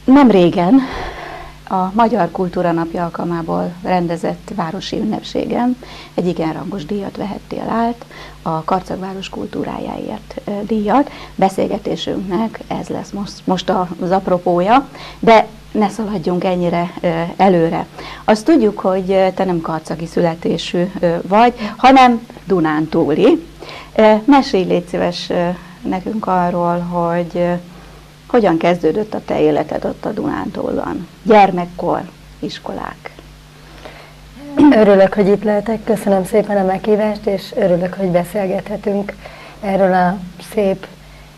Nem régen a Magyar Kultúra Napja alkalmából rendezett városi ünnepségen egy igen rangos díjat vehettél át, a Karcagváros kultúrájáért díjat. Beszélgetésünknek ez lesz most az apropója, de ne szaladjunk ennyire előre. Azt tudjuk, hogy te nem karcagi születésű vagy, hanem dunántúli. Mesélj, légy szíves nekünk arról, hogy hogyan kezdődött a te életed ott a Dunántúlon? Gyermekkor, iskolák. Örülök, hogy itt lehetek, köszönöm szépen a meghívást, és örülök, hogy beszélgethetünk erről a szép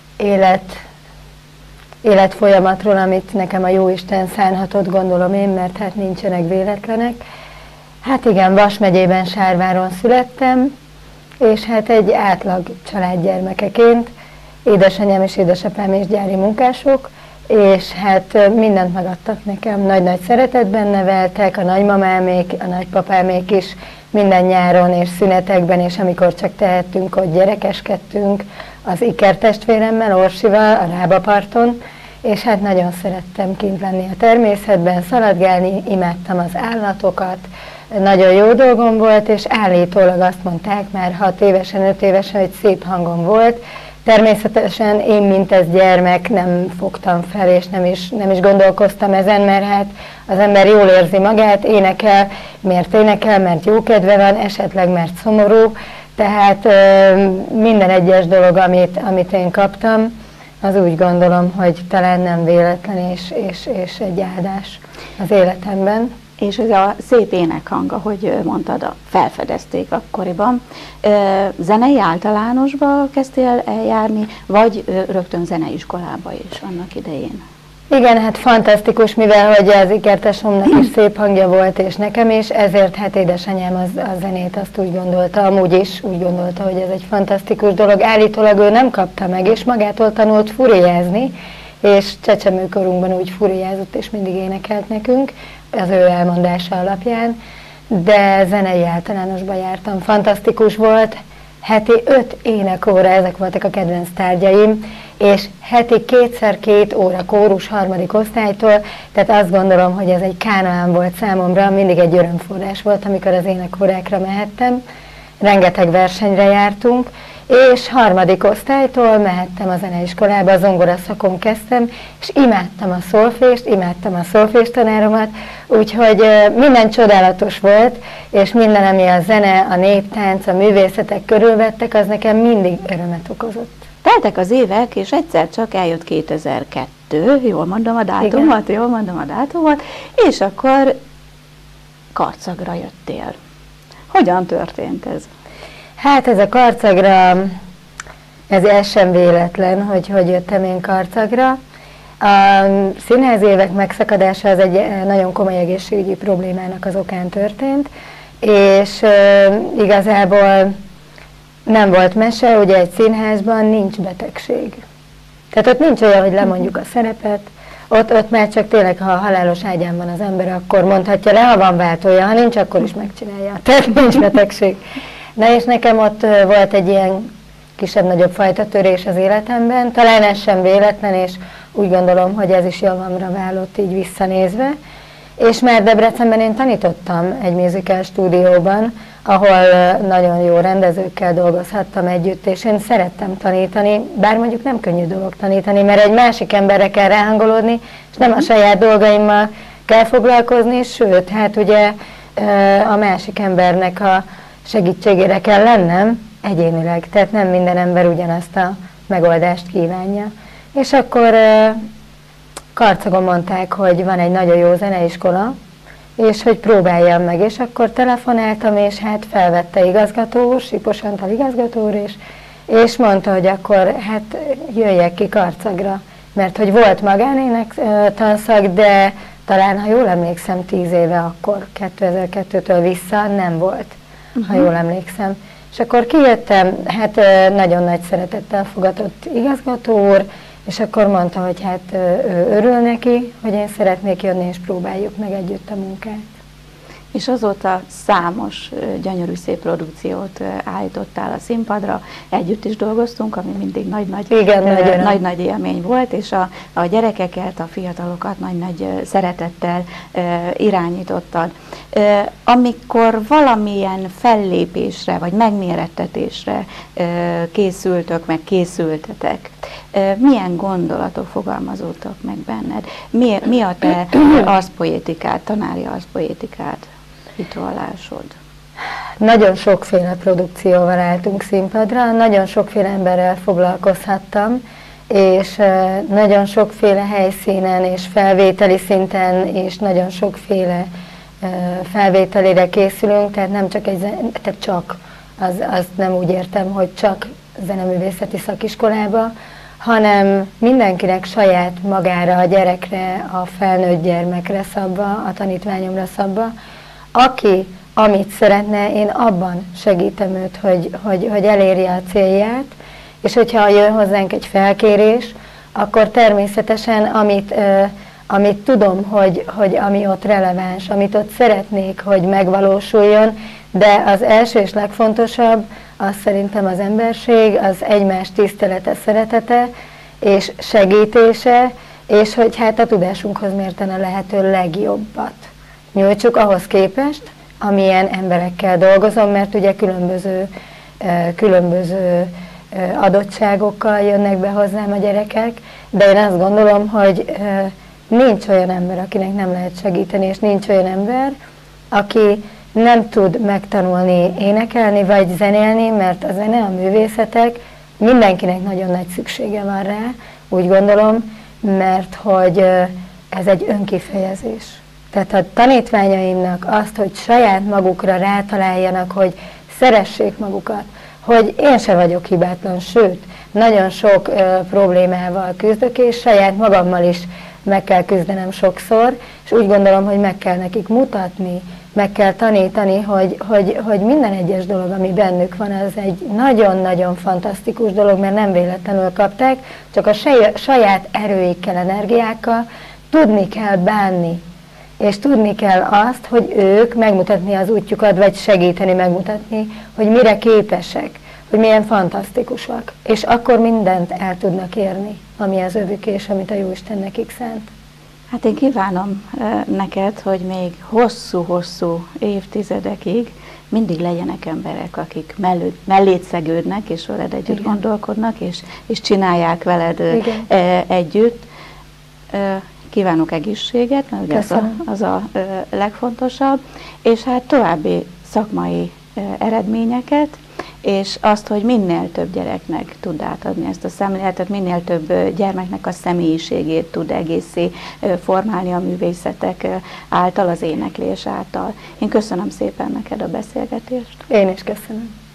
életfolyamatról, amit nekem a Jóisten szánhatott, gondolom én, mert hát nincsenek véletlenek. Hát igen, Vas megyében, Sárváron születtem, és hát egy átlag család gyermekeként, édesanyám és édesapám is gyári munkások, és hát mindent megadtak nekem, nagy-nagy szeretetben neveltek, a nagymamámék, a nagypapámék is minden nyáron és szünetekben, és amikor csak tehettünk, hogy gyerekeskedtünk az ikertestvéremmel, Orsival, a Rábaparton, és hát nagyon szerettem kint lenni a természetben, szaladgálni, imádtam az állatokat, nagyon jó dolgom volt, és állítólag azt mondták már 6 évesen, 5 évesen, hogy szép hangom volt. Természetesen én, mint ez gyermek, nem fogtam fel, és nem is gondolkoztam ezen, mert hát az ember jól érzi magát, énekel, mert jó kedve van, esetleg mert szomorú, tehát minden egyes dolog, amit én kaptam, az úgy gondolom, hogy talán nem véletlen és egy áldás az életemben. És ez a szép énekhang, ahogy mondtad, felfedezték akkoriban. Zenei általánosba kezdtél eljárni, vagy rögtön zeneiskolába is annak idején? Igen, hát fantasztikus, mivel hogy az ikertesomnak is szép hangja volt, és nekem is, ezért hát édesanyám a zenét azt úgy gondolta, amúgy is úgy gondolta, hogy ez egy fantasztikus dolog. Állítólag ő nem kapta meg, és magától tanult furiázni, és csecsemőkorunkban úgy furiázott, és mindig énekelt nekünk, az ő elmondása alapján, de zenei általánosba jártam. Fantasztikus volt, heti 5 énekóra, ezek voltak a kedvenc tárgyaim, és heti 2x2 óra kórus 3. osztálytól, tehát azt gondolom, hogy ez egy kánoán volt számomra, mindig egy örömforrás volt, amikor az énekórákra mehettem, rengeteg versenyre jártunk, és 3. osztálytól mehettem a zeneiskolába, a zongora szakon kezdtem, és imádtam a szolfést, imádtam a szolfés tanáromat, úgyhogy minden csodálatos volt, és minden, ami a zene, a néptánc, a művészetek körülvettek, az nekem mindig örömet okozott. Teltek az évek, és egyszer csak eljött 2002, jól mondom a dátumot, és akkor Karcagra jöttél. Hogyan történt ez? Hát ez a Karcagra, ez sem véletlen, hogy jöttem én Karcagra. A színházi évek megszakadása az egy nagyon komoly egészségügyi problémának az okán történt, és igazából nem volt mese, ugye egy színházban nincs betegség. Tehát ott nincs olyan, hogy lemondjuk a szerepet, ott már csak tényleg, ha a halálos ágyán van az ember, akkor mondhatja le, ha van váltója, ha nincs, akkor is megcsinálja. Tehát nincs betegség. Na és nekem ott volt egy ilyen kisebb-nagyobb fajta törés az életemben, talán ez sem véletlen, és úgy gondolom, hogy ez is javamra válott így visszanézve. És már Debrecenben én tanítottam egy musical stúdióban, ahol nagyon jó rendezőkkel dolgozhattam együtt, és én szerettem tanítani, bár mondjuk nem könnyű dolog tanítani, mert egy másik emberre kell ráhangolódni, és nem a saját dolgaimmal kell foglalkozni, sőt, hát ugye a másik embernek a segítségére kell lennem egyénileg, tehát nem minden ember ugyanazt a megoldást kívánja. És akkor Karcagon mondták, hogy van egy nagyon jó zeneiskola, és hogy próbáljam meg, és akkor telefonáltam, és hát felvette igazgató úr, Sipos Antal igazgató úr, és mondta, hogy akkor hát jöjjek ki Karcagra, mert hogy volt magánének tanszak, de talán, ha jól emlékszem, 10 éve akkor, 2002-től vissza nem volt, ha jól emlékszem. És akkor kijöttem, hát nagyon nagy szeretettel fogadott igazgató úr, és akkor mondta, hogy hát ő örül neki, hogy én szeretnék jönni, és próbáljuk meg együtt a munkát. És azóta számos gyönyörű szép produkciót állítottál a színpadra, együtt is dolgoztunk, ami mindig nagy-nagy élmény volt, és a gyerekeket, a fiatalokat nagy-nagy szeretettel irányítottad. Amikor valamilyen fellépésre, vagy megmérettetésre készültök, meg készültetek, milyen gondolatok fogalmazódtak meg benned? Mi a te arszpoétikát, tanári arszpoétikát, ritualásod? Nagyon sokféle produkcióval álltunk színpadra, nagyon sokféle emberrel foglalkozhattam, és nagyon sokféle helyszínen és felvételi szinten, és nagyon sokféle felvételére készülünk, tehát nem csak az nem úgy értem, hogy csak zeneművészeti szakiskolába, hanem mindenkinek saját magára, a gyerekre, a felnőtt gyermekre szabva, a tanítványomra szabva. Aki amit szeretne, én abban segítem őt, hogy elérje a célját, és hogyha jön hozzánk egy felkérés, akkor természetesen amit tudom, hogy ami ott releváns, amit ott szeretnék, hogy megvalósuljon, de az első és legfontosabb, az szerintem az emberség, az egymás tisztelete, szeretete és segítése, és hogy hát a tudásunkhoz mérten a lehető legjobbat nyújtsuk ahhoz képest, amilyen emberekkel dolgozom, mert ugye különböző adottságokkal jönnek be hozzám a gyerekek, de én azt gondolom, hogy nincs olyan ember, akinek nem lehet segíteni, és nincs olyan ember, aki nem tud megtanulni énekelni vagy zenélni, mert a zene, a művészetek mindenkinek nagyon nagy szüksége van rá, úgy gondolom, mert hogy ez egy önkifejezés. Tehát a tanítványaimnak azt, hogy saját magukra rátaláljanak, hogy szeressék magukat, hogy én se vagyok hibátlan, sőt, nagyon sok problémával küzdök, és saját magammal is meg kell küzdenem sokszor, és úgy gondolom, hogy meg kell nekik mutatni, meg kell tanítani, hogy minden egyes dolog, ami bennük van, az egy nagyon-nagyon fantasztikus dolog, mert nem véletlenül kapták, csak a saját erőikkel, energiákkal tudni kell bánni. És tudni kell azt, hogy ők megmutatni az útjukat, vagy segíteni megmutatni, hogy mire képesek, hogy milyen fantasztikusak. És akkor mindent el tudnak érni, ami az övük és amit a Jóisten nekik szánt. Hát én kívánom neked, hogy még hosszú-hosszú évtizedekig mindig legyenek emberek, akik mellét szegődnek, és veled együtt gondolkodnak, és csinálják veled együtt. Kívánok egészséget, mert ugye az a legfontosabb, és hát további szakmai eredményeket, és azt, hogy minél több gyereknek tud átadni ezt a szemléletet, minél több gyermeknek a személyiségét tud egészé formálni a művészetek által, az éneklés által. Én köszönöm szépen neked a beszélgetést. Én is köszönöm.